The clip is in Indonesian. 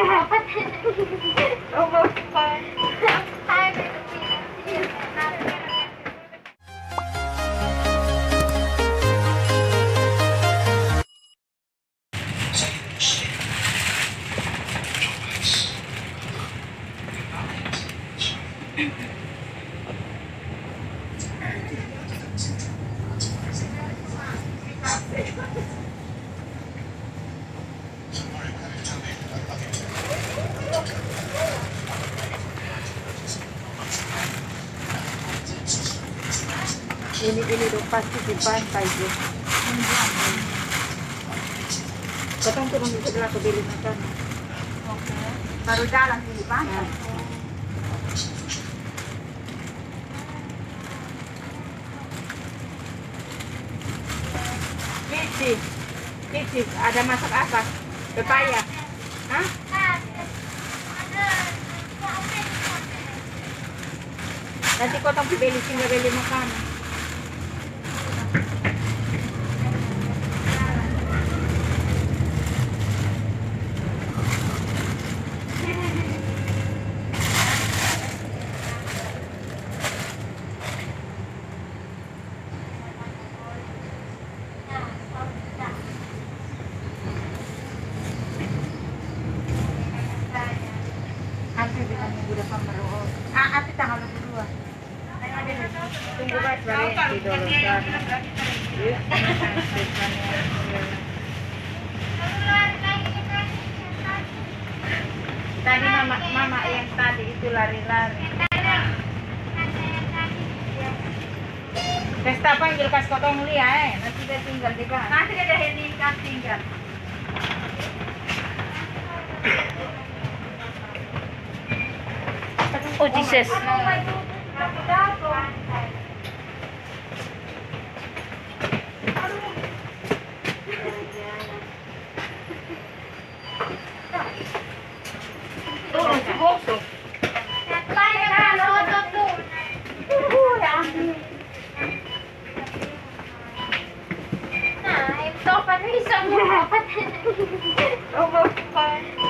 Ini dong pasti di pantai tuh. Katong turun di sebelah ke bili makan. Oke. Baru jalan di pantai. Cici, ada masak apa? Pepaya? Hah? Nanti kotong beli tinggal beli makan. Ate tanggal 22. Tunggu guys, balik di dolosan. Tadi mama yang tadi itu lari-lari. Pesta panggil kas kotong Lia nanti dia tinggal di bawah. Nanti ada handicap tinggal. Oh Jesus. Turun si Boso. Nah, ito pa rin isang mga kapatid. Oh,